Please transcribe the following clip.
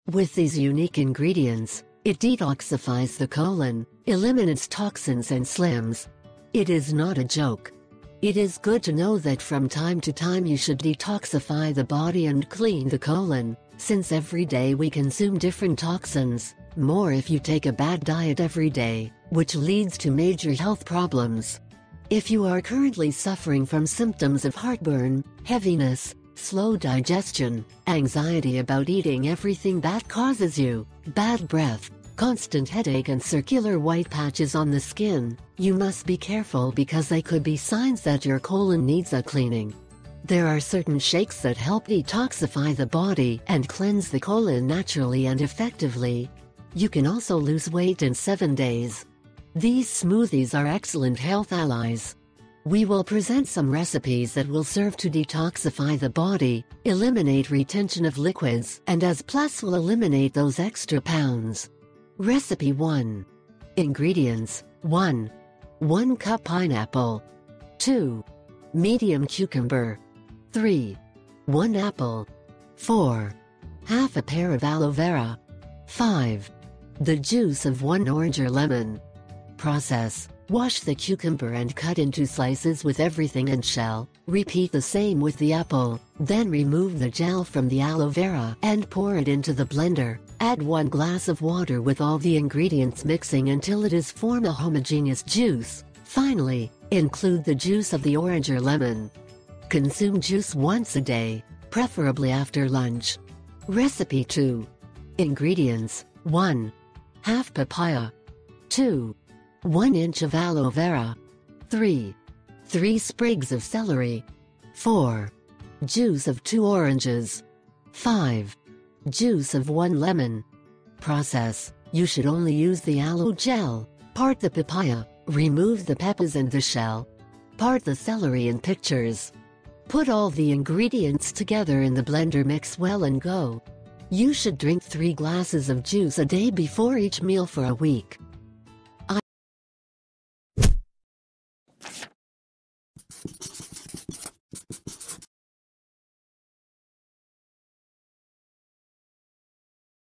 With these unique ingredients, it detoxifies the colon, eliminates toxins and slims. It is not a joke. It is good to know that from time to time you should detoxify the body and clean the colon, since every day we consume different toxins, more if you take a bad diet every day, which leads to major health problems. If you are currently suffering from symptoms of heartburn, heaviness, slow digestion, anxiety about eating everything that causes you, bad breath, constant headache and circular white patches on the skin, you must be careful because they could be signs that your colon needs a cleaning. There are certain shakes that help detoxify the body and cleanse the colon naturally and effectively. You can also lose weight in 7 days. These smoothies are excellent health allies. We will present some recipes that will serve to detoxify the body, eliminate retention of liquids, and as plus will eliminate those extra pounds. Recipe 1. Ingredients: 1. 1 cup pineapple. 2. Medium cucumber. 3. 1 apple. 4. Half a pear of aloe vera. 5. The juice of 1 orange or lemon. Process: wash the cucumber and cut into slices with everything and shell. Repeat the same with the apple, then remove the gel from the aloe vera and pour it into the blender. Add 1 glass of water with all the ingredients mixing until it is form a homogeneous juice. Finally, include the juice of the orange or lemon. Consume juice once a day, preferably after lunch. Recipe 2. Ingredients: 1. Half papaya. 2. 1 inch of aloe vera. 3. 3 sprigs of celery. 4. Juice of 2 oranges. 5. Juice of 1 lemon. Process: you should only use the aloe gel. Part the papaya, remove the peppers and the shell. Part the celery in pictures. Put all the ingredients together in the blender, mix well and go. You should drink 3 glasses of juice a day before each meal for a week.